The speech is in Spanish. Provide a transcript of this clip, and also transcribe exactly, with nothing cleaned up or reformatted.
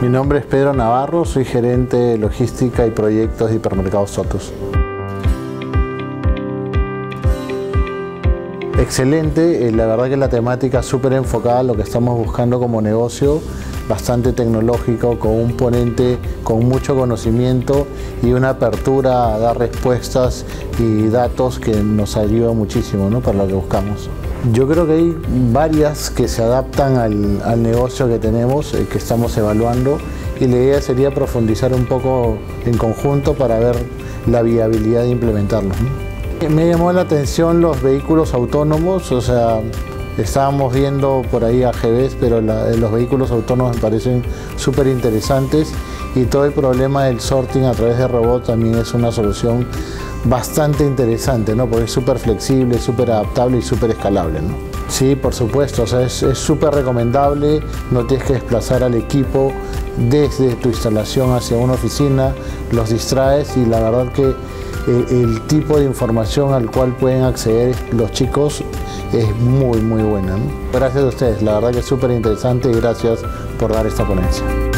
Mi nombre es Pedro Navarro, soy gerente de logística y proyectos de Hipermercados Sotus. Excelente, la verdad que la temática es súper enfocada a lo que estamos buscando como negocio, bastante tecnológico, con un ponente con mucho conocimiento y una apertura a dar respuestas y datos que nos ayuda muchísimo, ¿no?, para lo que buscamos. Yo creo que hay varias que se adaptan al, al negocio que tenemos, eh, que estamos evaluando, y la idea sería profundizar un poco en conjunto para ver la viabilidad de implementarlos, ¿no? Me llamó la atención los vehículos autónomos, o sea, estábamos viendo por ahí A G Vs, pero la, los vehículos autónomos me parecen súper interesantes, y todo el problema del sorting a través de robot también es una solución bastante interesante, ¿no?, porque es súper flexible, súper adaptable y súper escalable, ¿no? Sí, por supuesto, o sea, es súper recomendable, no tienes que desplazar al equipo desde tu instalación hacia una oficina, los distraes, y la verdad que el, el tipo de información al cual pueden acceder los chicos es muy muy buena, ¿no? Gracias a ustedes, la verdad que es súper interesante, y gracias por dar esta ponencia.